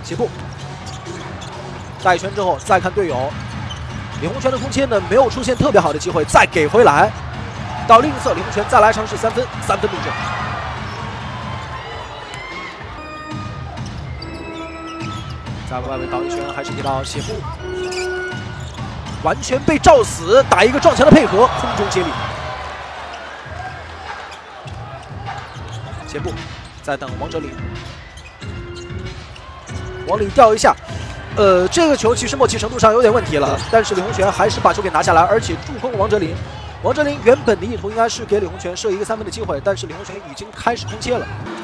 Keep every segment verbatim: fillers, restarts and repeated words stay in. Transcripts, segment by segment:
起步，带拳之后再看队友，李洪权的空切呢没有出现特别好的机会，再给回来，到另一侧李洪权再来尝试三分，三分命中。在外围倒一拳，还是给到谢幕，完全被罩死，打一个撞墙的配合，空中接力。谢幕，再等王哲林。 往里掉一下，呃，这个球其实默契程度上有点问题了，但是李洪权还是把球给拿下来，而且助攻王哲林。王哲林原本的意图应该是给李洪权射一个三分的机会，但是李洪权已经开始空切了。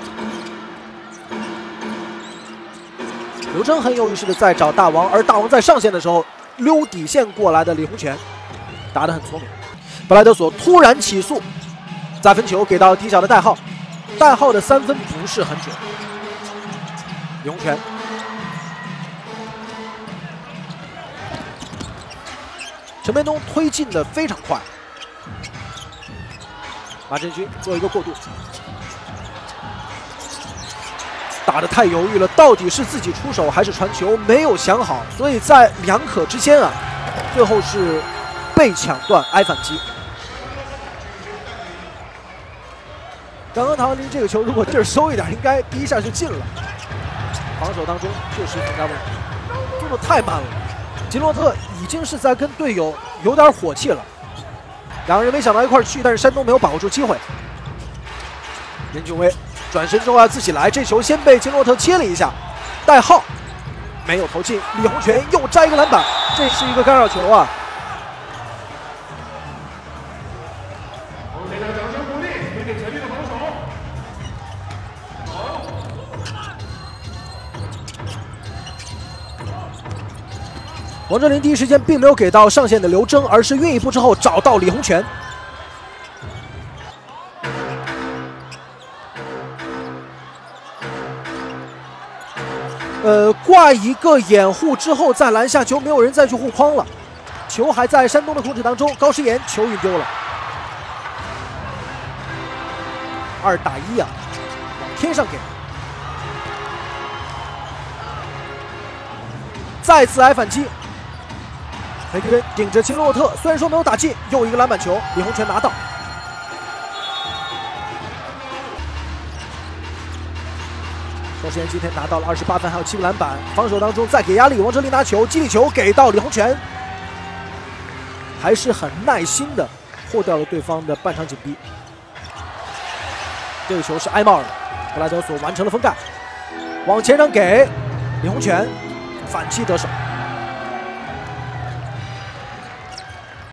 刘铮很有意识的在找大王，而大王在上线的时候溜底线过来的李洪权打得很聪明。布莱德索突然起速，再分球给到底角的戴浩，戴浩的三分不是很准。李洪权。 陈培东推进的非常快，马振勋做一个过渡，打得太犹豫了，到底是自己出手还是传球，没有想好，所以在两可之间啊，最后是被抢断挨反击。刚刚唐文林这个球如果劲儿收一点，应该第一下就进了。防守当中确实存在问题，动作太慢了。 吉洛特已经是在跟队友有点火气了，两个人没想到一块儿去，但是山东没有把握住机会。任俊威转身之后要自己来，这球先被金洛特切了一下，戴浩没有投进，李洪权又摘一个篮板，这是一个干扰球啊！给点掌声鼓励，给点全力的防守。 王哲林第一时间并没有给到上线的刘铮，而是运一步之后找到李洪权。呃，挂一个掩护之后再拦下球，没有人再去护框了，球还在山东的控制当中。高诗岩球运丢了，二打一啊，往天上给，再次挨反击。 梅克根顶着金洛特，虽然说没有打进，又一个篮板球，李洪权拿到。高诗岩今天拿到了二十八分，还有七个篮板。防守当中再给压力，王哲林拿球，激励球给到李洪权，还是很耐心的破掉了对方的半场紧逼。这个球是埃帽尔的，布莱德索完成了封盖，往前场给李洪权，反击得手。